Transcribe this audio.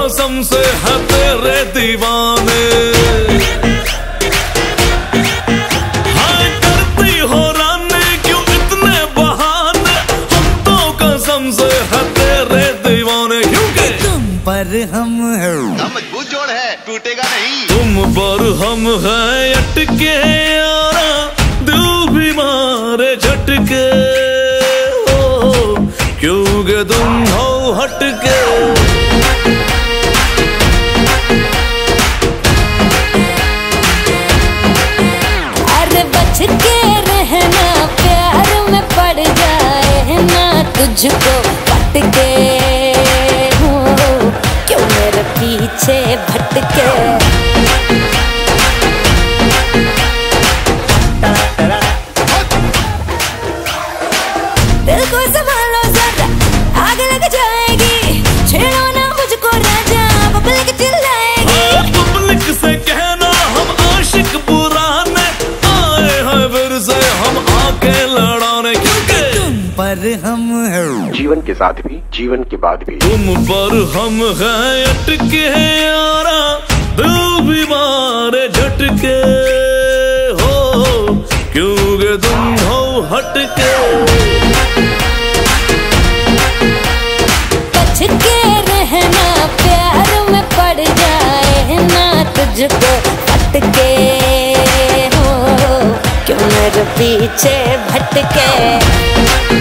कसम से है तेरे दीवाने। हाय करती हो रानी क्यों इतने बहाने, हम तो कसम से है तेरे दीवाने। क्योंकि तुम पर हम है, मजबूत जोड़ है, टूटेगा नहीं। तुम पर हम है अटके यारा, दिल भी मारे झटके हो, क्योंकि तुम हो हटके। अरे बच के रहना, प्यार में पड़ जाए ना तुझको पटके हो, क्यों मेरे पीछे भटके। दिल को संभालो जरा, आग लग जाएगी, छेड़ो ना मुझको राजा, पब्लिक चिल्लाएगी। पब्लिक से कहना हम आशिक पुराने, आए हैं फिर से हम आके लड़ाने। क्योंकि तुम पर हम है, जीवन के साथ भी, जीवन के बाद भी। तुम पर हम हैं अटके यारा, दिल भी मारे झटके हो, क्योंकि तुम हो हटके। बच के रहना, प्यार में पड़ जाए ना तुझको पटके हो, क्यों मेरे पीछे भटके।